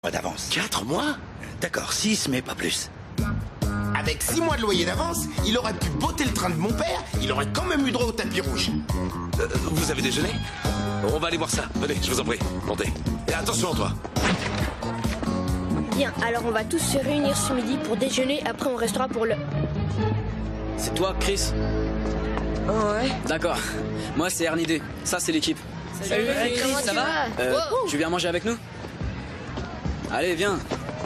Pas d'avance. 4 mois? D'accord, 6, mais pas plus. Avec 6 mois de loyer d'avance, il aurait pu botter le train de mon père, il aurait quand même eu droit au tapis rouge. Vous avez déjeuné? On va aller voir ça. Venez, je vous en prie. Montez. Et attention, toi. Bien, alors on va tous se réunir ce midi pour déjeuner, après on restera pour le... C'est toi, Chris? Ouais. D'accord. Moi, c'est Ernie D. Ça, c'est l'équipe. Salut Chris, ça va? Tu viens manger avec nous? Allez, viens.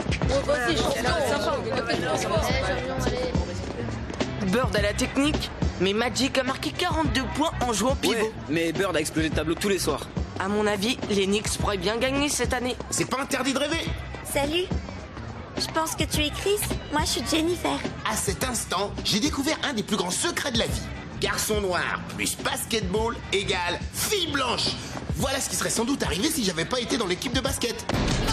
Bird a la technique, mais Magic a marqué 42 points en jouant pivot. Ouais, mais Bird a explosé le tableau tous les soirs. À mon avis, les Knicks pourraient bien gagner cette année. C'est pas interdit de rêver. Salut. Je pense que tu es Chris. Moi, je suis Jennifer. À cet instant, j'ai découvert un des plus grands secrets de la vie. Garçon noir plus basketball égale fille blanche. Voilà ce qui serait sans doute arrivé si j'avais pas été dans l'équipe de basket.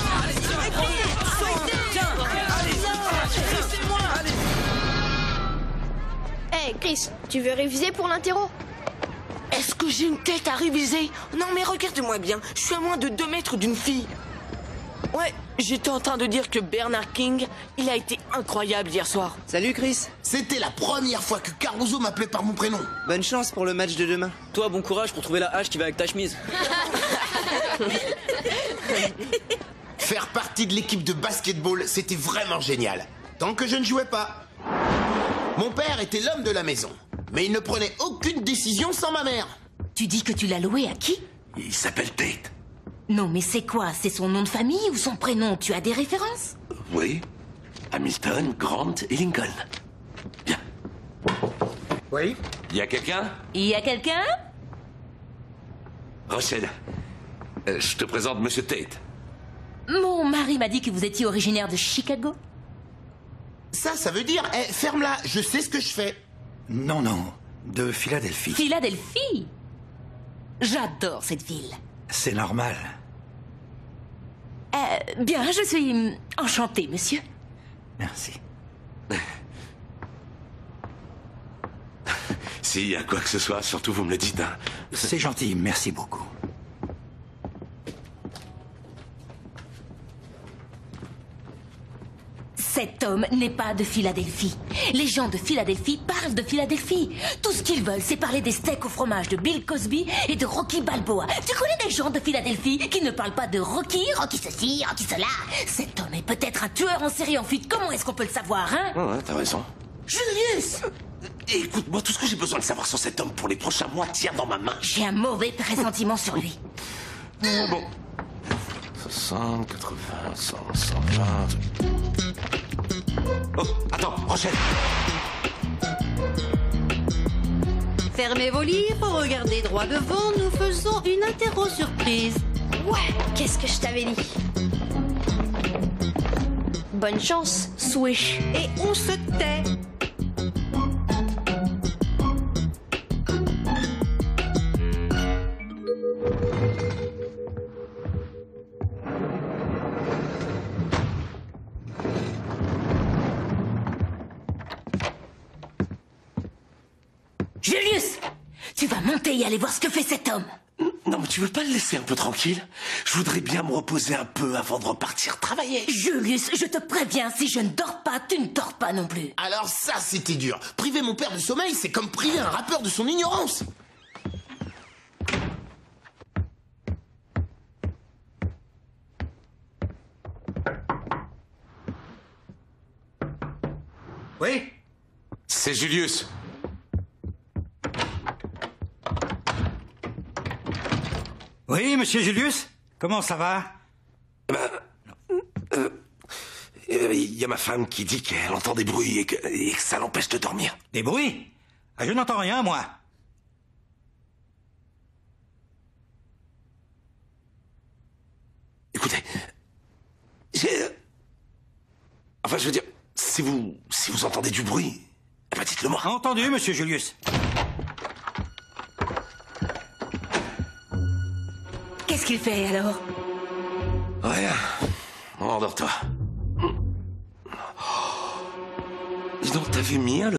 Hey Chris, tu veux réviser pour l'interro? Est-ce que j'ai une tête à réviser? Non mais regarde-moi bien, je suis à moins de 2 mètres d'une fille. Ouais, j'étais en train de dire que Bernard King, il a été incroyable hier soir. Salut Chris, C'était la première fois que Caruso m'appelait par mon prénom. bonne chance pour le match de demain. Toi, bon courage pour trouver la hache qui va avec ta chemise. Faire partie de l'équipe de basketball, c'était vraiment génial. Tant que je ne jouais pas. Mon père était l'homme de la maison, mais il ne prenait aucune décision sans ma mère. Tu dis que tu l'as loué à qui? Il s'appelle Tate. Non, mais c'est quoi? C'est son nom de famille ou son prénom? Tu as des références? Oui. Hamilton, Grant et Lincoln. Bien. Oui? Y a quelqu'un? Il y a quelqu'un? Rochelle. Je te présente Monsieur Tate. Mon mari m'a dit que vous étiez originaire de Chicago. Ça veut dire, ferme-la, je sais ce que je fais. Non, de Philadelphie. Philadelphie? J'adore cette ville. C'est normal. Bien, je suis enchantée, monsieur. Merci. S'il y a quoi que ce soit, surtout vous me le dites, hein. C'est gentil, merci beaucoup. Cet homme n'est pas de Philadelphie. Les gens de Philadelphie parlent de Philadelphie. Tout ce qu'ils veulent, c'est parler des steaks au fromage de Bill Cosby et de Rocky Balboa. Tu connais des gens de Philadelphie qui ne parlent pas de Rocky ceci, Rocky cela? Cet homme est peut-être un tueur en série en fuite. Comment est-ce qu'on peut le savoir, hein? Ouais, t'as raison. Julius! Écoute-moi, tout ce que j'ai besoin de savoir sur cet homme pour les prochains mois tient dans ma main. J'ai un mauvais pressentiment sur lui. Bon. 60, 80, 100, 120... Oh, attends, Rochelle. Fermez vos livres, regardez droit devant, nous faisons une interro surprise. Ouais, qu'est-ce que je t'avais dit? Bonne chance, Swish. Et on se tait. Julius! Tu vas monter et aller voir ce que fait cet homme. Non, mais tu veux pas le laisser un peu tranquille? Je voudrais bien me reposer un peu avant de repartir travailler. Julius, je te préviens, si je ne dors pas, tu ne dors pas non plus. Alors ça, c'était dur. Priver mon père de sommeil, c'est comme priver un rappeur de son ignorance. Oui? C'est Julius. Oui, monsieur Julius? Comment ça va? Il y a ma femme qui dit qu'elle entend des bruits et que ça l'empêche de dormir. Des bruits? Ah, je n'entends rien, moi. Écoutez, enfin, je veux dire, si vous entendez du bruit, eh ben dites-le moi. Entendu, monsieur Julius. Qu'est-ce qu'il fait alors? Rien. Endors-toi. Dis donc, t'avais mis un